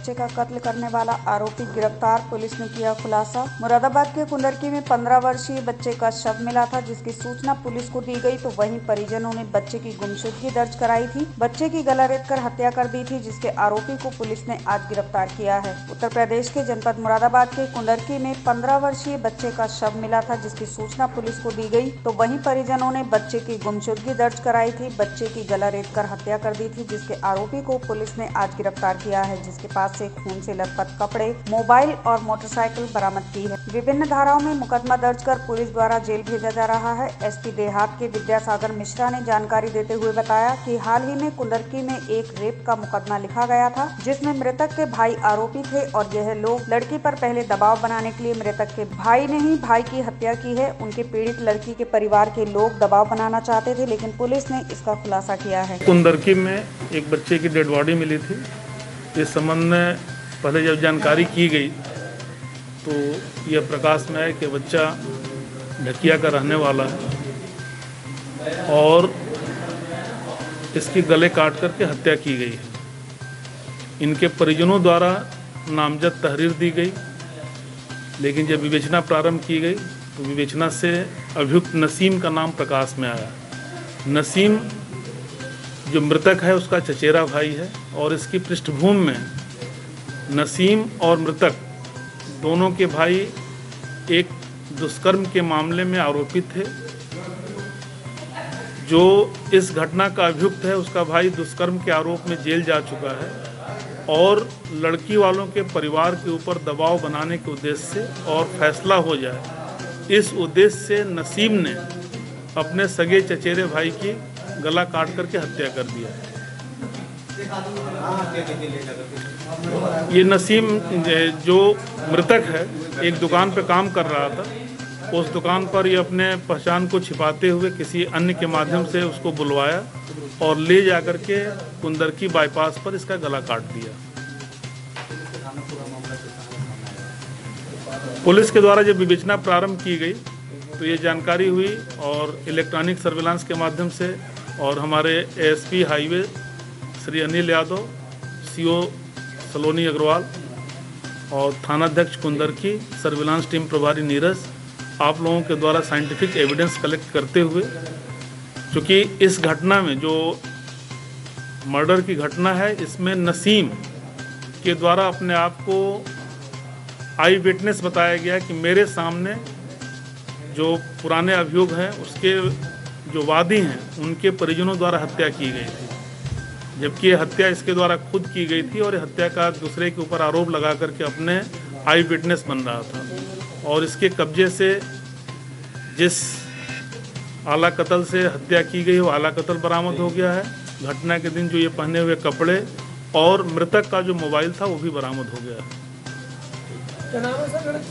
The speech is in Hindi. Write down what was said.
बच्चे का कत्ल करने वाला आरोपी गिरफ्तार, पुलिस ने किया खुलासा। मुरादाबाद के कुंदरकी में 15 वर्षीय बच्चे का शव मिला था, जिसकी सूचना पुलिस को दी गई तो वहीं परिजनों ने बच्चे की गुमशुदगी दर्ज कराई थी। बच्चे की गला रेतकर हत्या कर दी थी, जिसके आरोपी को पुलिस ने आज गिरफ्तार किया है। उत्तर प्रदेश के जनपद मुरादाबाद के कुंदरकी में 15 वर्षीय बच्चे का शव मिला था, जिसकी सूचना पुलिस को दी गई तो वहीं परिजनों ने बच्चे की गुमशुदगी दर्ज कराई थी। बच्चे की गला रेतकर हत्या कर दी थी, जिसके आरोपी को पुलिस ने आज गिरफ्तार किया है, जिसके पास से खून से लथपथ कपड़े, मोबाइल और मोटरसाइकिल बरामद की है। विभिन्न धाराओं में मुकदमा दर्ज कर पुलिस द्वारा जेल भेजा जा रहा है। एसपी देहात के विद्यासागर मिश्रा ने जानकारी देते हुए बताया कि हाल ही में कुंदरकी में एक रेप का मुकदमा लिखा गया था, जिसमें मृतक के भाई आरोपी थे और यह लोग लड़की पर पहले दबाव बनाने के लिए मृतक के भाई ने ही भाई की हत्या की है। उनके पीड़ित लड़की के परिवार के लोग दबाव बनाना चाहते थे, लेकिन पुलिस ने इसका खुलासा किया है। कुंदरकी में एक बच्चे की डेड बॉडी मिली थी। इस संबंध में पहले जब जानकारी की गई तो यह प्रकाश में आया कि बच्चा ढकिया का रहने वाला है और इसके गले काट करके हत्या की गई है। इनके परिजनों द्वारा नामजद तहरीर दी गई, लेकिन जब विवेचना प्रारंभ की गई तो विवेचना से अभियुक्त नसीम का नाम प्रकाश में आया। नसीम जो मृतक है उसका चचेरा भाई है और इसकी पृष्ठभूमि में नसीम और मृतक दोनों के भाई एक दुष्कर्म के मामले में आरोपित थे। जो इस घटना का अभियुक्त है उसका भाई दुष्कर्म के आरोप में जेल जा चुका है और लड़की वालों के परिवार के ऊपर दबाव बनाने के उद्देश्य से और फैसला हो जाए, इस उद्देश्य से नसीम ने अपने सगे चचेरे भाई की गला काट करके हत्या कर दिया है। ये नसीम जो मृतक है एक दुकान पे काम कर रहा था। उस दुकान पर ये अपने पहचान को छिपाते हुए किसी अन्य के माध्यम से उसको बुलवाया और ले जाकर के कुंदरकी बाईपास पर इसका गला काट दिया। पुलिस के द्वारा जब विवेचना प्रारंभ की गई तो ये जानकारी हुई और इलेक्ट्रॉनिक सर्विलांस के माध्यम से और हमारे SP highway Shri Anil Yadav, CO Saloni Agarwal और थानाध्यक्ष कुंदरकी सर्विलांस टीम प्रभारी नीरज, आप लोगों के द्वारा साइंटिफिक एविडेंस कलेक्ट करते हुए, क्योंकि इस घटना में जो मर्डर की घटना है इसमें नसीम के द्वारा अपने आप को आई विटनेस बताया गया कि मेरे सामने जो पुराने अभियोग हैं उसके जो वादी हैं उनके परिजनों द्वारा हत्या की गई थी, जबकि ये हत्या इसके द्वारा खुद की गई थी और हत्या का दूसरे के ऊपर आरोप लगा करके अपने आई विटनेस बन रहा था। और इसके कब्जे से जिस आला कत्ल से हत्या की गई वो आला कत्ल बरामद हो गया है। घटना के दिन जो ये पहने हुए कपड़े और मृतक का जो मोबाइल था वो भी बरामद हो गया है।